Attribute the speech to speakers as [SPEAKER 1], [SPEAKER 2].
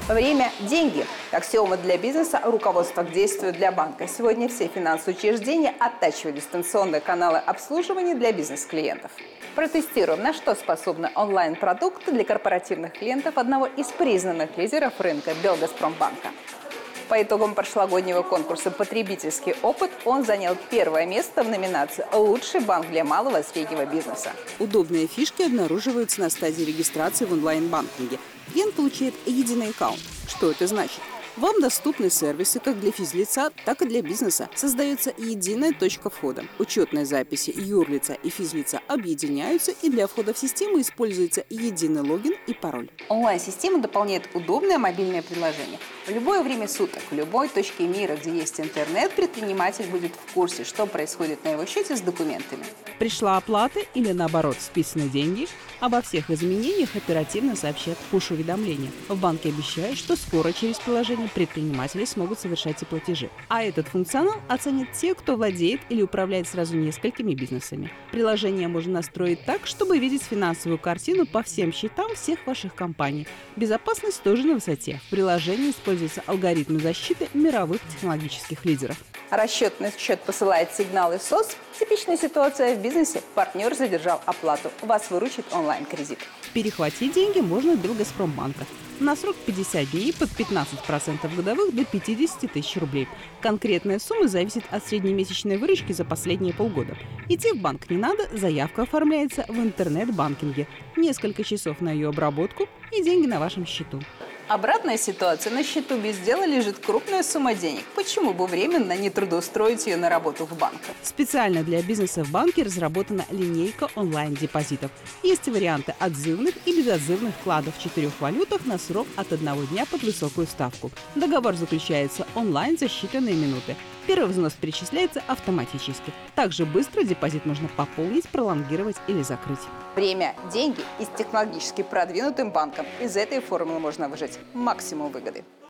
[SPEAKER 1] Время – деньги. Аксиома для бизнеса, руководство к действию для банка. Сегодня все финансовые учреждения оттачивают дистанционные каналы обслуживания для бизнес-клиентов. Протестируем, на что способны онлайн-продукты для корпоративных клиентов одного из признанных лидеров рынка – Белгазпромбанка. По итогам прошлогоднего конкурса «Потребительский опыт» он занял первое место в номинации «Лучший банк для малого и среднего бизнеса».
[SPEAKER 2] Удобные фишки обнаруживаются на стадии регистрации в онлайн-банкинге. Клиент получает единый аккаунт. Что это значит? Вам доступны сервисы как для физлица, так и для бизнеса. Создается единая точка входа. Учетные записи юрлица и физлица объединяются, и для входа в систему используется единый логин и пароль.
[SPEAKER 1] Онлайн-система дополняет удобное мобильное приложение. В любое время суток, в любой точке мира, где есть интернет, предприниматель будет в курсе, что происходит на его счете с документами.
[SPEAKER 2] Пришла оплата или, наоборот, списаны деньги, обо всех изменениях оперативно сообщат пуш-уведомления. В банке обещают, что скоро через приложение предприниматели смогут совершать и платежи. А этот функционал оценят те, кто владеет или управляет сразу несколькими бизнесами. Приложение можно настроить так, чтобы видеть финансовую картину по всем счетам всех ваших компаний. Безопасность тоже на высоте. В приложении используются алгоритмы защиты мировых технологических лидеров.
[SPEAKER 1] Расчетный счет посылает сигналы СОС. Типичная ситуация в бизнесе. Партнер задержал оплату. Вас выручит онлайн-кредит.
[SPEAKER 2] Перехватить деньги можно от Белгазпромбанка. На срок 50 дней под 15% годовых до 50 тысяч рублей. Конкретная сумма зависит от среднемесячной выручки за последние полгода. Идти в банк не надо, заявка оформляется в интернет-банкинге. Несколько часов на ее обработку и деньги на вашем счету.
[SPEAKER 1] Обратная ситуация. На счету без дела лежит крупная сумма денег. Почему бы временно не трудоустроить ее на работу в банк?
[SPEAKER 2] Специально для бизнеса в банке разработана линейка онлайн-депозитов. Есть варианты отзывных и безотзывных вкладов в 4 валютах на срок от 1 дня под высокую ставку. Договор заключается онлайн за считанные минуты. Первый взнос перечисляется автоматически. Также быстро депозит можно пополнить, пролонгировать или закрыть.
[SPEAKER 1] Время – деньги, и с технологически продвинутым банком из этой формулы можно выжать максимум выгоды.